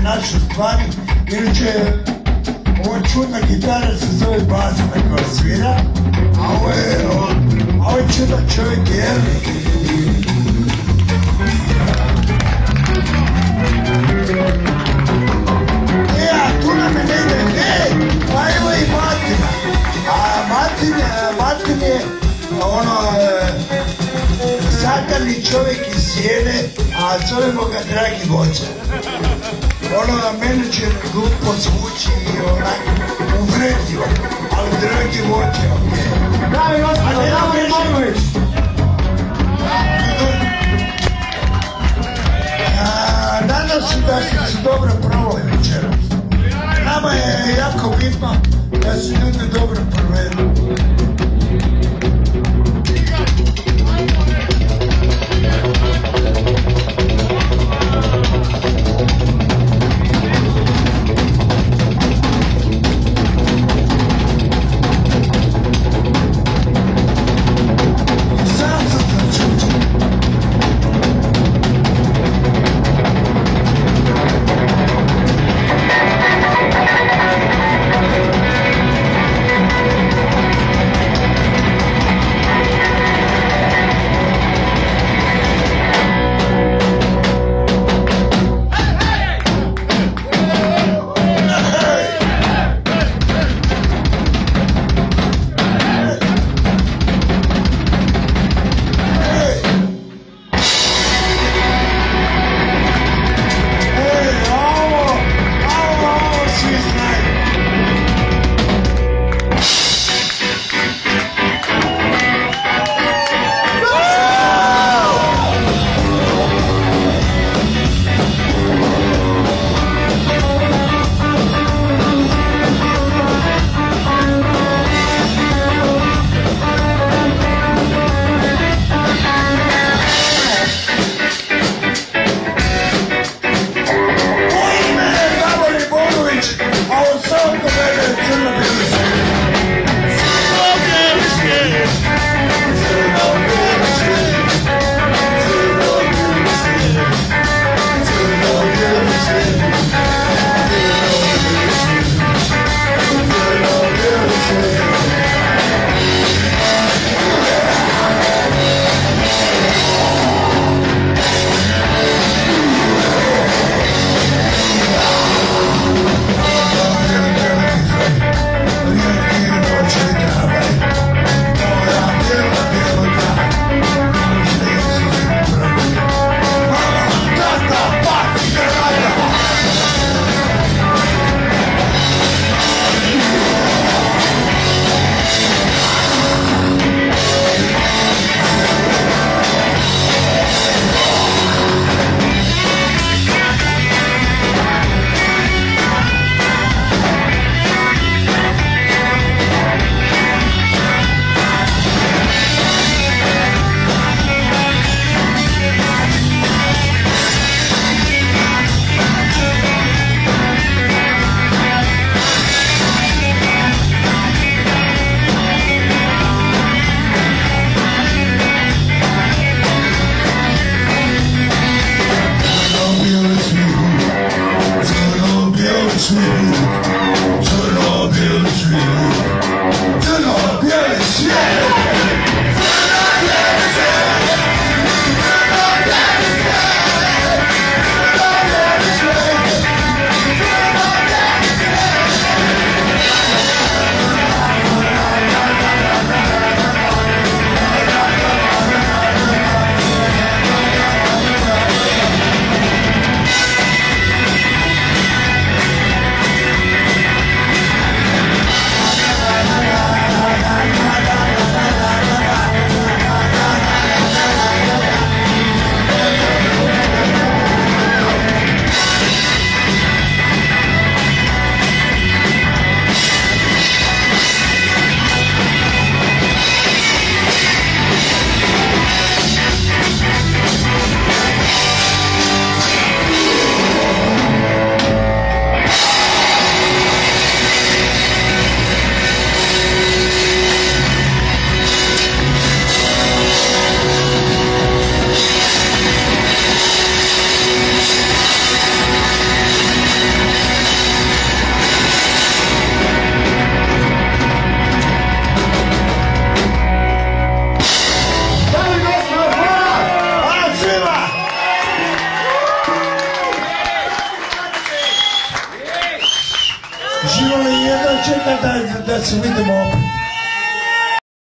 naše stvari. Inače, ova čudna gitara se zove basa na koja svira, a ovo je čudan čovjek, jel? A tu nam je negdje, pa evo i Martina. A Martin je satarni čovjek iz Sjene, a zovemo ga Dragi Voća. Menadžer glupo zvuči i onako uvredljivo, ali Dragi Voća, okej. Daj, gospodo, daj, Marković! Nadam se da ste se dobro provali večeras. Nama je jako bitno da se ljudi dobro provedu. Živo jedno čeka da se vidimo opet.